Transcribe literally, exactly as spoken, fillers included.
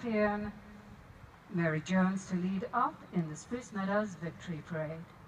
champion, Mary Jones, to lead up in the Spruce Meadows Victory Parade.